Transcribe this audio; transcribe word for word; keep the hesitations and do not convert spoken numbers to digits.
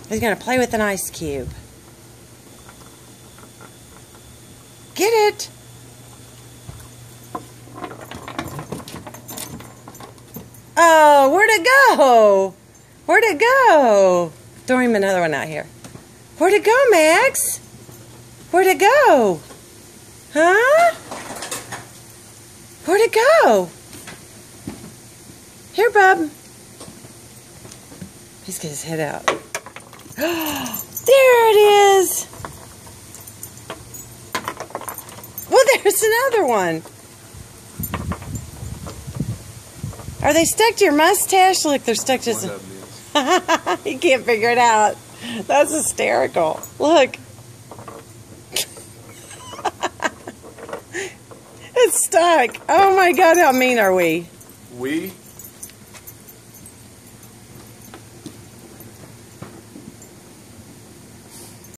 He's going to play with an ice cube. Get it! Oh, where'd it go? Where'd it go? Throw him another one out here. Where'd it go, Max? Where'd it go? Huh? Where'd it go? Here, bub. He's got his head out. There it is. Well, there's another one. Are they stuck to your mustache? Look, they're stuck to his... He can't figure it out. That's hysterical. Look. It's stuck. Oh my God, how mean are we? We?